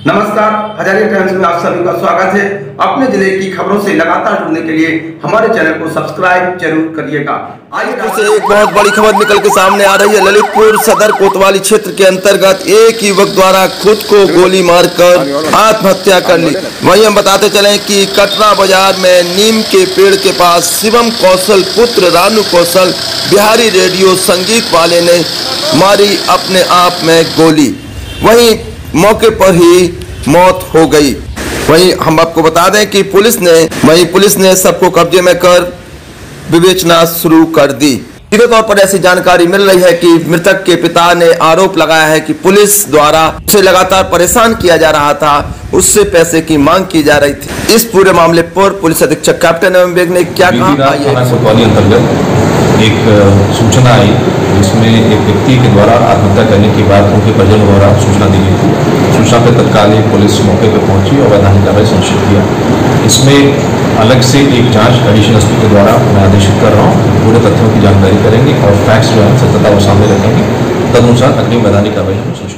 नमस्कार, हजारिया टाइम्स में आप सभी का स्वागत है। अपने जिले की खबरों से लगातार जुड़ने के लिए हमारे चैनल को सब्सक्राइब जरूर करिएगा। आइए से एक बहुत बड़ी खबर निकल के सामने आ रही है। ललितपुर सदर कोतवाली क्षेत्र के अंतर्गत एक युवक द्वारा खुद को गोली मारकर आत्महत्या कर ली। वहीं हम बताते चले कि कटरा बाजार में नीम के पेड़ के पास शिवम कौशल पुत्र रानू कौशल बिहारी रेडियो संगीत वाले ने मारी अपने आप में गोली। वहीं मौके पर ही मौत हो गई। वहीं हम आपको बता दें कि पुलिस ने सबको कब्जे में कर विवेचना शुरू कर दी। सीधे तौर पर ऐसी जानकारी मिल रही है कि मृतक के पिता ने आरोप लगाया है कि पुलिस द्वारा उसे लगातार परेशान किया जा रहा था, उससे पैसे की मांग की जा रही थी। इस पूरे मामले पर पुलिस अधीक्षक कैप्टन एवं बेग ने क्या कहा, एक सूचना आई जिसमें एक व्यक्ति के द्वारा आत्महत्या करने की बात उनके परिजनों द्वारा सूचना दी गई थी। सूचना पर तत्कालीन पुलिस मौके पर पहुंची और वैधानिक कार्रवाई सुनिश्चित किया। इसमें अलग से एक जांच एडिशनल एसपी के द्वारा मैं आदेशित कर रहा हूँ। पूरे तथ्यों की जानकारी करेंगे और फैक्ट्स जो है सत्यता को सामने रखेंगे, तदनुसार अग्रिम वैधानिक कार्रवाई सुनिश्चित